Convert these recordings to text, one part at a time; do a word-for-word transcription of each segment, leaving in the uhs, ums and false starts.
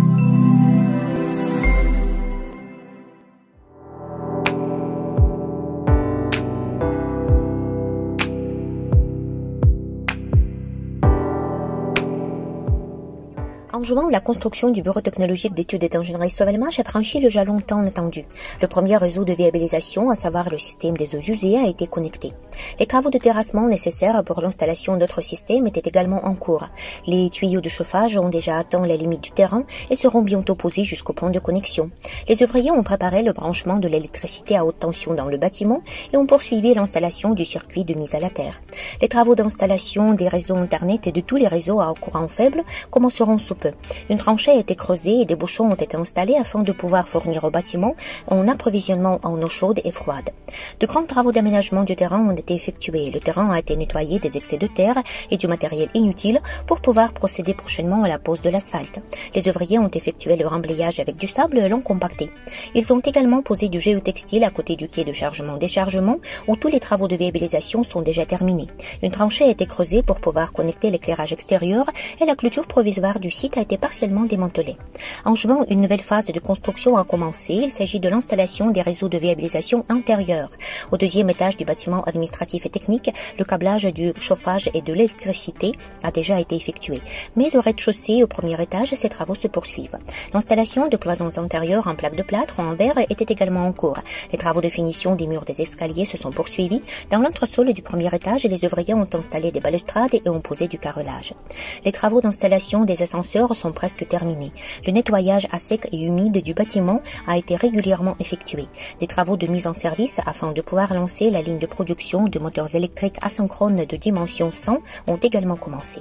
En juin, la construction du bureau technologique d'études et d'ingénierie Sovelmash a franchi le jalon tant attendu. Le premier réseau de viabilisation, à savoir le système des eaux usées, a été connecté. Les travaux de terrassement nécessaires pour l'installation d'autres systèmes étaient également en cours. Les tuyaux de chauffage ont déjà atteint la limite du terrain et seront bientôt posés jusqu'au point de connexion. Les ouvriers ont préparé le branchement de l'électricité à haute tension dans le bâtiment et ont poursuivi l'installation du circuit de mise à la terre. Les travaux d'installation des réseaux Internet et de tous les réseaux à courant faible commenceront sous peu. Une tranchée a été creusée et des bouchons ont été installés afin de pouvoir fournir au bâtiment un approvisionnement en eau chaude et froide. De grands travaux d'aménagement du terrain ont été effectués. Le terrain a été nettoyé des excès de terre et du matériel inutile pour pouvoir procéder prochainement à la pose de l'asphalte. Les ouvriers ont effectué le remblayage avec du sable et l'ont compacté. Ils ont également posé du géotextile à côté du quai de chargement-déchargement où tous les travaux de viabilisation sont déjà terminés. Une tranchée a été creusée pour pouvoir connecter l'éclairage extérieur et la clôture provisoire du site a été partiellement démantelée. En juin, une nouvelle phase de construction a commencé. Il s'agit de l'installation des réseaux de viabilisation intérieure. Au deuxième étage du bâtiment administratif et technique, le câblage du chauffage et de l'électricité a déjà été effectué. Mais au rez-de-chaussée, au premier étage, ces travaux se poursuivent. L'installation de cloisons intérieures en plaques de plâtre ou en verre était également en cours. Les travaux de finition des murs des escaliers se sont poursuivis. Dans l'entresol du premier étage, les ouvriers ont installé des balustrades et ont posé du carrelage. Les travaux d'installation des ascenseurs sont presque terminés. Le nettoyage à sec et humide du bâtiment a été régulièrement effectué. Des travaux de mise en service afin de pouvoir lancer la ligne de production de moteurs électriques asynchrones de dimension cent ont également commencé.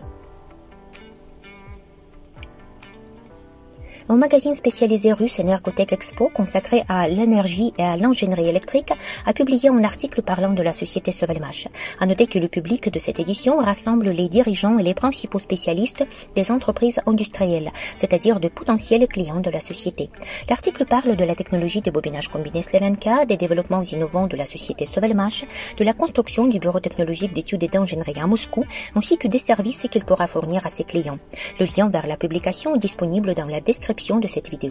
Un magazine spécialisé russe Energotech Expo consacré à l'énergie et à l'ingénierie électrique a publié un article parlant de la société Sovelmash. À noter que le public de cette édition rassemble les dirigeants et les principaux spécialistes des entreprises industrielles, c'est-à-dire de potentiels clients de la société. L'article parle de la technologie de bobinage combiné Slevenka, des développements innovants de la société Sovelmash, de la construction du bureau technologique d'études et d'ingénierie à Moscou, ainsi que des services qu'il pourra fournir à ses clients. Le lien vers la publication est disponible dans la description de cette vidéo.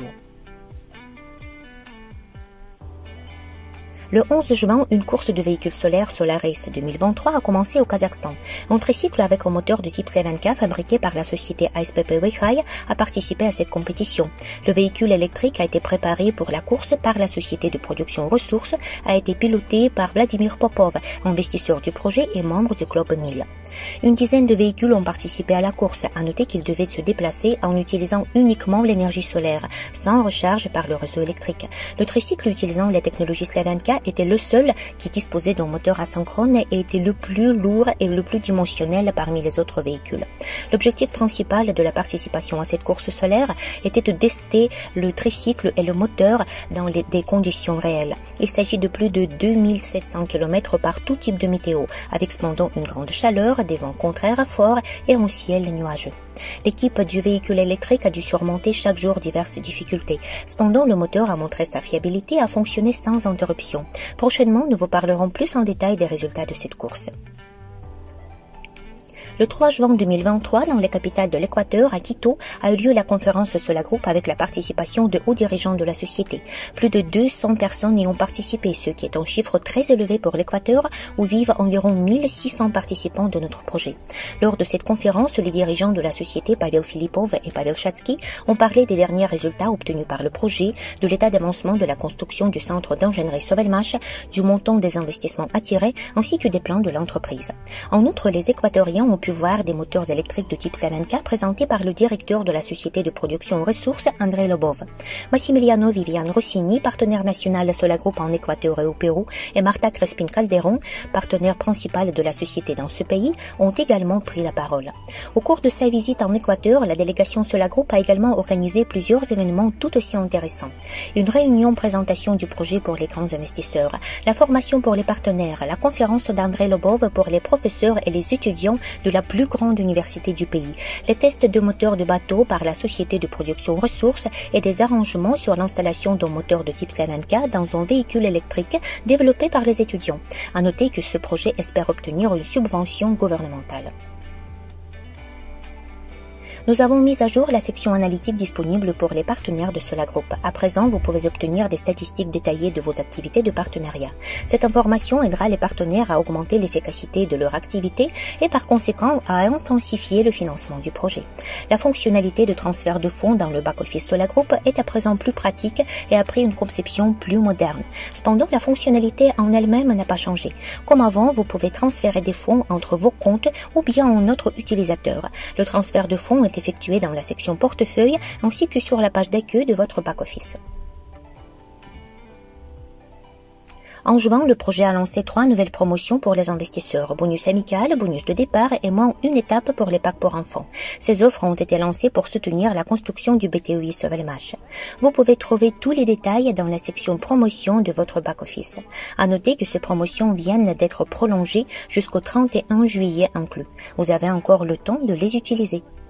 Le onze juin, une course de véhicules solaires Solaris deux mille vingt-trois a commencé au Kazakhstan. Un tricycle avec un moteur de type Slevenka fabriqué par la société A S P P Weihai a participé à cette compétition. Le véhicule électrique a été préparé pour la course par la société de production Ressources, a été piloté par Vladimir Popov, investisseur du projet et membre du Club mille. Une dizaine de véhicules ont participé à la course. À noter qu'ils devaient se déplacer en utilisant uniquement l'énergie solaire, sans recharge par le réseau électrique. Le tricycle utilisant la technologie Slevenka était le seul qui disposait d'un moteur asynchrone et était le plus lourd et le plus dimensionnel parmi les autres véhicules. L'objectif principal de la participation à cette course solaire était de tester le tricycle et le moteur dans les, des conditions réelles. Il s'agit de plus de deux mille sept cents kilomètres par tout type de météo, avec cependant une grande chaleur, des vents contraires forts et un ciel nuageux. L'équipe du véhicule électrique a dû surmonter chaque jour diverses difficultés. Cependant, le moteur a montré sa fiabilité et a fonctionné sans interruption. Prochainement, nous vous parlerons plus en détail des résultats de cette course. Le trois juin deux mille vingt-trois, dans la capitale de l'Équateur, à Quito, a eu lieu la conférence Solagroup avec la participation de hauts dirigeants de la société. Plus de deux cents personnes y ont participé, ce qui est un chiffre très élevé pour l'Équateur, où vivent environ mille six cents participants de notre projet. Lors de cette conférence, les dirigeants de la société Pavel Filipov et Pavel Chatsky ont parlé des derniers résultats obtenus par le projet, de l'état d'avancement de la construction du centre d'ingénierie Sovelmash, du montant des investissements attirés, ainsi que des plans de l'entreprise. En outre, les Équatoriens ont pu voir des moteurs électriques de type Slevenka présentés par le directeur de la société de production Ressources, Andrei Lobov. Massimiliano Vivian Rossini, partenaire national Solagroup en Équateur et au Pérou, et Marta Crespin Calderon, partenaire principal de la société dans ce pays, ont également pris la parole. Au cours de sa visite en Équateur, la délégation Solagroup a également organisé plusieurs événements tout aussi intéressants. Une réunion présentation du projet pour les grands investisseurs, la formation pour les partenaires, la conférence d'Andrei Lobov pour les professeurs et les étudiants de la plus grande université du pays, les tests de moteurs de bateau par la société de production Ressources et des arrangements sur l'installation d'un moteur de type Slevenka dans un véhicule électrique développé par les étudiants. À noter que ce projet espère obtenir une subvention gouvernementale. Nous avons mis à jour la section analytique disponible pour les partenaires de Sola Group. À présent, vous pouvez obtenir des statistiques détaillées de vos activités de partenariat. Cette information aidera les partenaires à augmenter l'efficacité de leur activité et par conséquent à intensifier le financement du projet. La fonctionnalité de transfert de fonds dans le back-office Sola Group est à présent plus pratique et a pris une conception plus moderne. Cependant, la fonctionnalité en elle-même n'a pas changé. Comme avant, vous pouvez transférer des fonds entre vos comptes ou bien en autre utilisateur. Le transfert de fonds est effectué dans la section portefeuille ainsi que sur la page d'accueil de votre back-office. En juin, le projet a lancé trois nouvelles promotions pour les investisseurs. Bonus amical, bonus de départ et moins une étape pour les packs pour enfants. Ces offres ont été lancées pour soutenir la construction du B T O I Sovelmash. Vous pouvez trouver tous les détails dans la section promotion de votre back-office. À noter que ces promotions viennent d'être prolongées jusqu'au trente et un juillet inclus. Vous avez encore le temps de les utiliser.